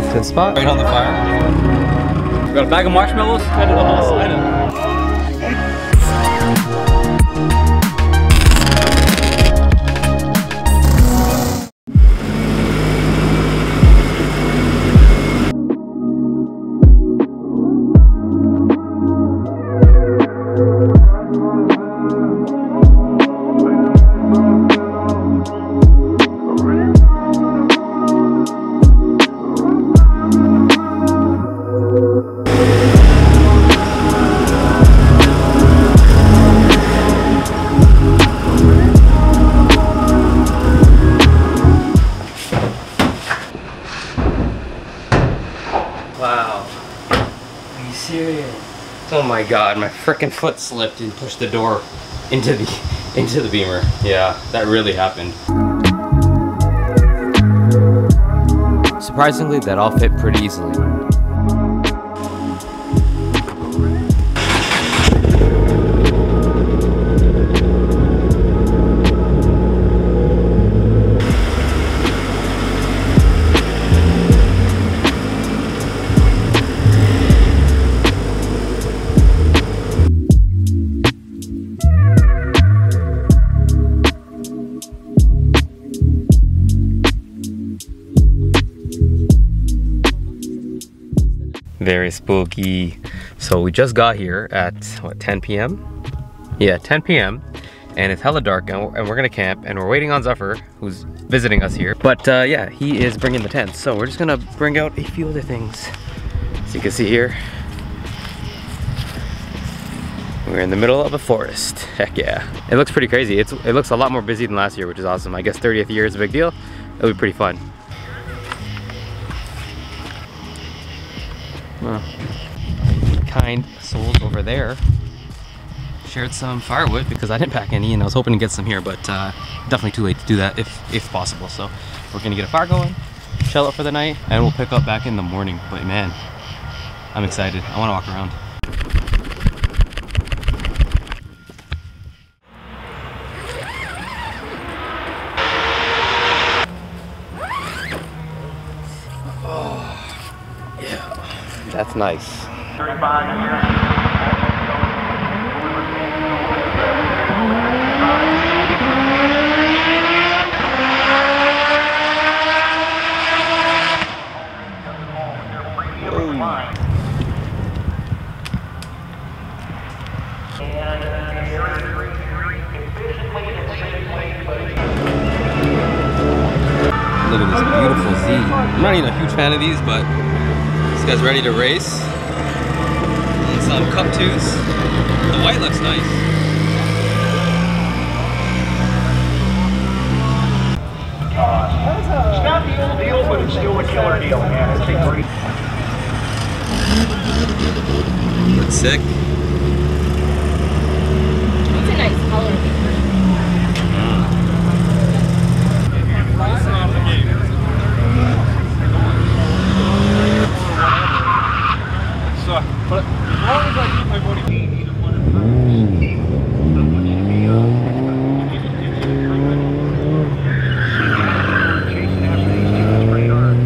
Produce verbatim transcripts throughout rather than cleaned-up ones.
Good spot. Right on the fire. We got a bag of marshmallows. Kind of the whole side of it. Wow. Are you serious? Oh my god, my frickin' foot slipped and pushed the door into the into the Beamer. Yeah, that really happened. Surprisingly, that all fit pretty easily. Very spooky. So we just got here at what, ten P M? Yeah, ten P M and it's hella dark, and we're, and we're gonna camp, and we're waiting on Zephyr, who's visiting us here. But uh, yeah, he is bringing the tent, so we're just gonna bring out a few other things. As you can see here, we're in the middle of a forest. Heck yeah. It looks pretty crazy. It's, it looks a lot more busy than last year, which is awesome. I guess thirtieth year is a big deal. It'll be pretty fun. Well, kind souls over there shared some firewood because I didn't pack any, and I was hoping to get some here, but uh, definitely too late to do that if, if possible. So we're gonna get a fire going, chill out for the night, and we'll pick up back in the morning. But man, I'm excited. I wanna walk around. That's nice. Look at this beautiful Z. I'm not even a huge fan of these, but this guy's ready to race. And some cup twos. The white looks nice. Uh, it's not the old deal, but it's still a killer deal, man. It's a great. Looks sick. It's a nice color. But as long as I keep my body clean, either one of chasing after these things pretty hard.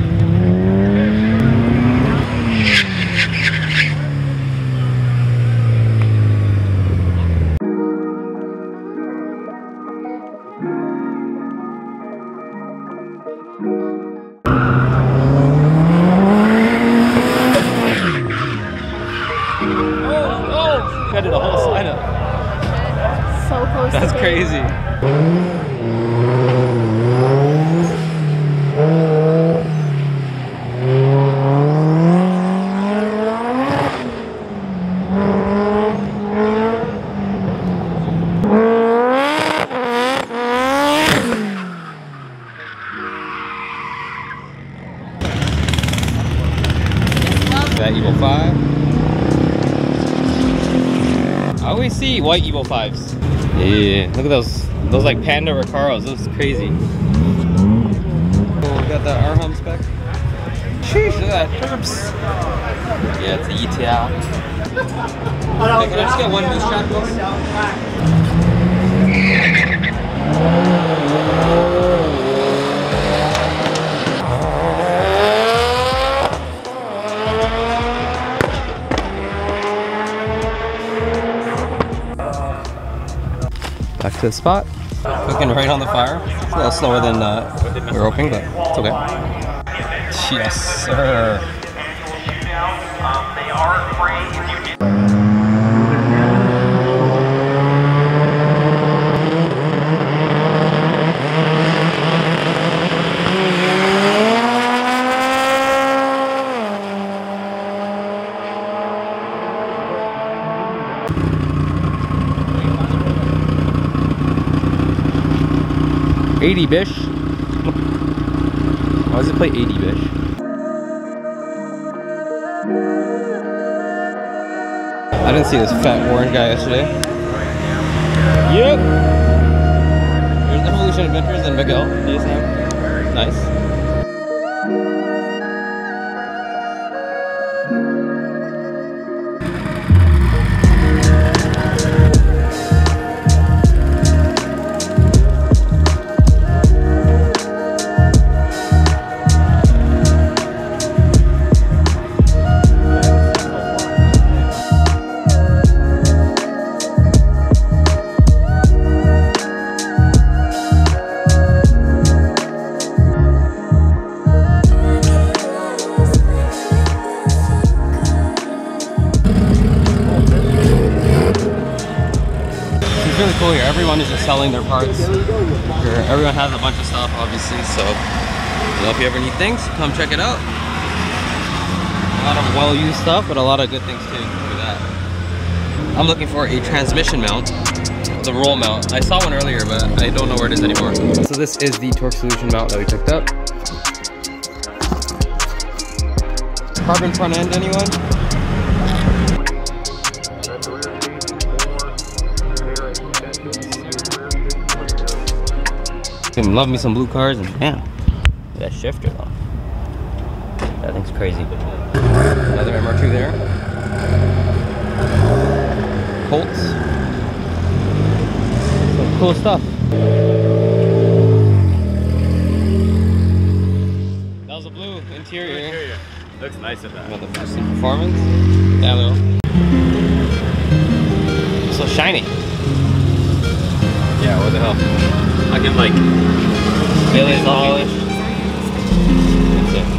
I did a whole side up. So close. That's to crazy. That Evo five. I always see white Evo fives. Yeah, look at those, those like Panda Recaros. Those are crazy. Oh, we got that R-Hum spec. Sheesh, look at that Terps. Yeah, it's a E T L. Hey, can I just get one loose track, to the spot. Cooking right on the fire. It's a little slower than uh, we were hoping, but it's okay. Yes, sir. They are free if you eighty bish. Why does it play eighty bish? I didn't see this fat orange guy yesterday. Yep. There's Evolution Adventures and Miguel D S M. Nice. Really cool here. Everyone is just selling their parts. Everyone has a bunch of stuff, obviously. So, you know, if you ever need things, come check it out. A lot of well-used stuff, but a lot of good things too. Look at that. I'm looking for a transmission mount, the roll mount. I saw one earlier, but I don't know where it is anymore. So this is the torque solution mount that we picked up. Carbon front end, anyone? Love me some blue cars, and damn, that shifter though. That thing's crazy. Another M R two there. Colts. Some cool stuff. That was a blue interior. interior. Looks nice in that. Got the best in performance. Yeah, little. So shiny. Yeah, what the hell? I can like alien polish. That's it.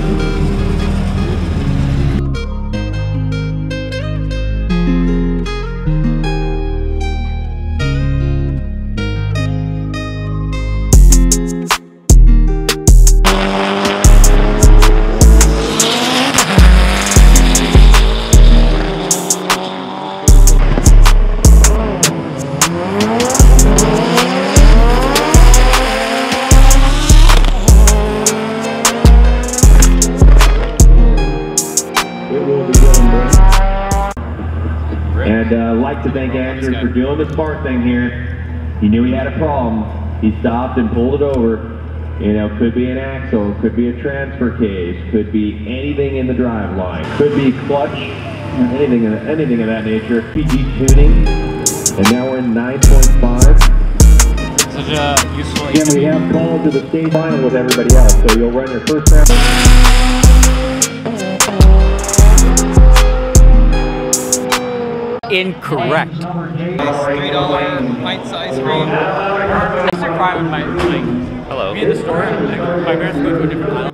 And uh, like to thank Andrew for doing this part thing here. He knew he had a problem. He stopped and pulled it over. You know, could be an axle, could be a transfer case, could be anything in the drive line, could be clutch, anything of, anything of that nature. P G tuning, and now we're in nine point five. Such a useful. Again, we have called to the state final with everybody else, so you'll run your first round. Incorrect. three dollar pint-sized cream. I used to cry when my, like, Hello. be in the store, like, my parents go to a different aisle.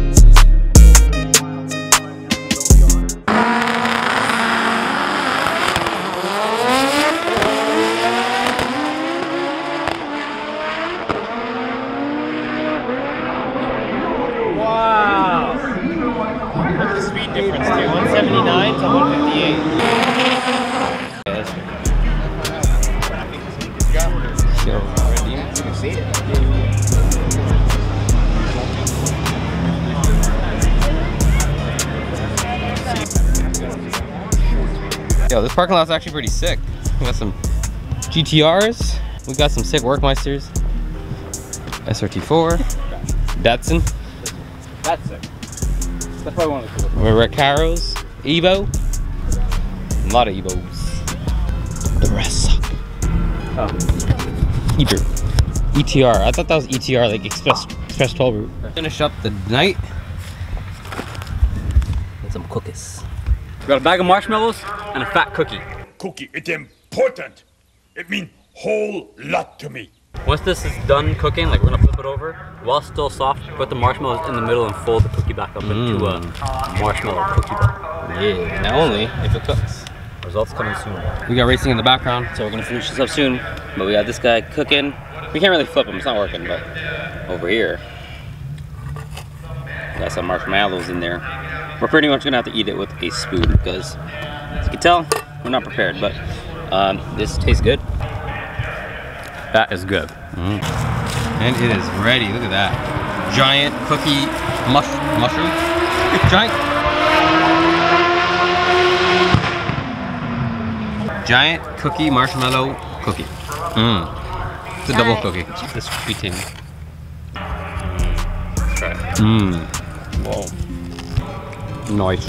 Wow. Look at the speed difference here. one seventy-nine to one fifty-eight. Yo, this parking lot's actually pretty sick. We got some G T Rs. We got some sick Workmeisters. S R T four. Datsun. That's sick. That's probably one of the coolest. We're at Caros. Evo. A lot of Evos. The rest suck. Oh. Ebert. E T R. I thought that was E T R, like Express Express twelve route. Finish up the night with some cookies. We got a bag of marshmallows and a fat cookie. Cookie, it's important. It means whole lot to me. Once this is done cooking, like we're gonna flip it over, while it's still soft, put the marshmallows in the middle and fold the cookie back up mm. into a marshmallow cookie ball. Yeah, now only if it cooks. Results coming soon. We got racing in the background, so we're gonna finish this up soon. But we got this guy cooking. We can't really flip him, it's not working, but over here, got some marshmallows in there. We're pretty much gonna have to eat it with a spoon because, as you can tell, we're not prepared, but um, this tastes good. That is good. Mm. And it is ready, look at that. Giant cookie mush mushroom. Giant. Giant cookie marshmallow cookie. Mmm. It's a double cookie. This cookie tin. Try it. Mmm. Whoa. Nice.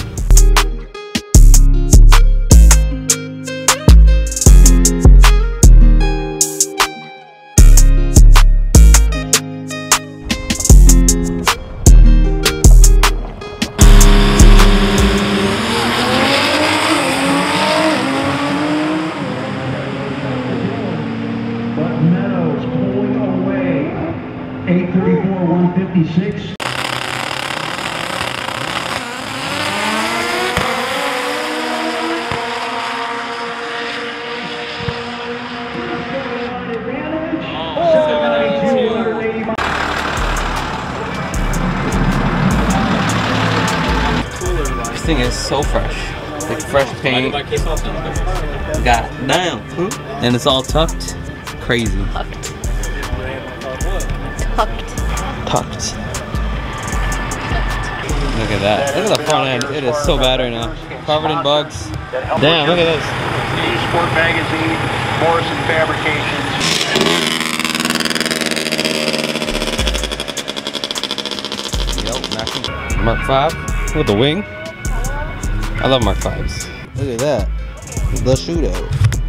eight thirty-four, one fifty-six. This thing is so fresh. Like fresh paint. God damn. And it's all tucked. Crazy. Tucked. Tucked. Tucked. Look at that. Look at the front end. It is so bad right now. Covered in bugs. Damn, look at this. Sport Magazine, Morrison Fabrications. Yep, matching. Mark five with the wing. I love Mark fives. Look at that. The shootout.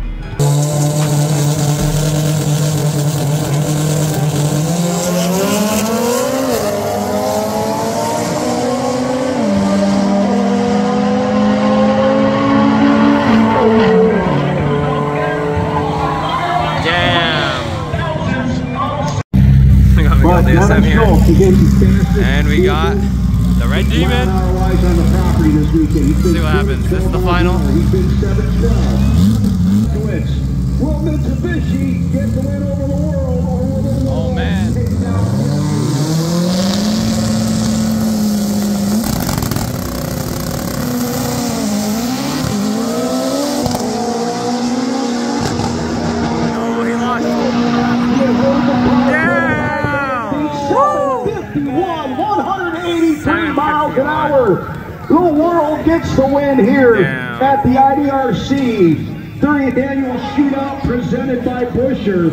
D S M here. And we got the Red Demon. Let's see what happens. This is the final. Will Mitsubishi get the win over the world? Oh man. Oh, he lost. Miles an hour. The world gets the win here Damn. at the I D R C thirtieth Annual Shootout presented by Busher.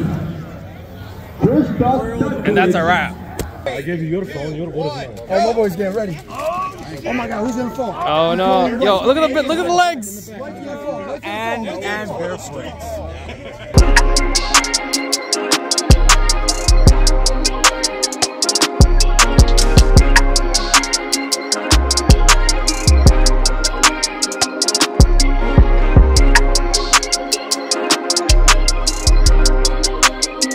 And that's a wrap. I gave you your phone. Your what is mine? Oh, my boy's getting ready. Oh my God, who's in the phone? Oh no! Yo, look at the look at the legs. And and barefoot.